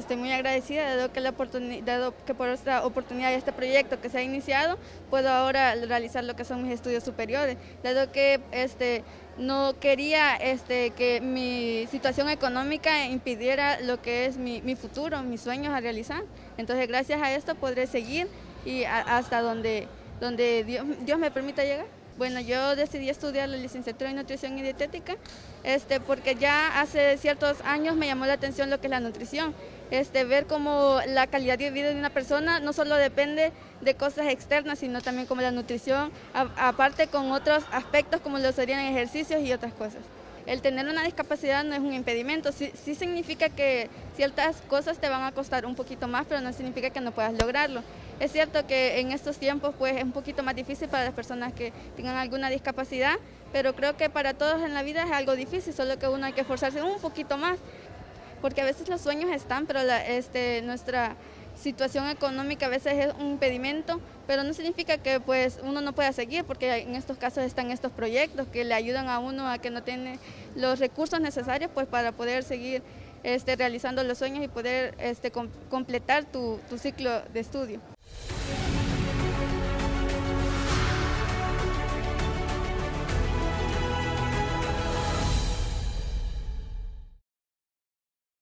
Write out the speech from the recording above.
estoy muy agradecida dado que por esta oportunidad y este proyecto que se ha iniciado, puedo ahora realizar lo que son mis estudios superiores, dado que no quería que mi situación económica impidiera lo que es mi futuro, mis sueños a realizar. Entonces, gracias a esto podré seguir y hasta donde Dios me permita llegar. Bueno, yo decidí estudiar la licenciatura en nutrición y dietética, porque ya hace ciertos años me llamó la atención lo que es la nutrición. Ver cómo la calidad de vida de una persona no solo depende de cosas externas, sino también como la nutrición, aparte con otros aspectos como lo serían ejercicios y otras cosas. El tener una discapacidad no es un impedimento, sí significa que ciertas cosas te van a costar un poquito más, pero no significa que no puedas lograrlo. Es cierto que en estos tiempos pues, es un poquito más difícil para las personas que tengan alguna discapacidad, pero creo que para todos en la vida es algo difícil, solo que uno hay que esforzarse un poquito más, porque a veces los sueños están, pero nuestra situación económica a veces es un impedimento, pero no significa que pues uno no pueda seguir, porque en estos casos están estos proyectos que le ayudan a uno a que no tiene los recursos necesarios pues para poder seguir realizando los sueños y poder completar tu ciclo de estudio.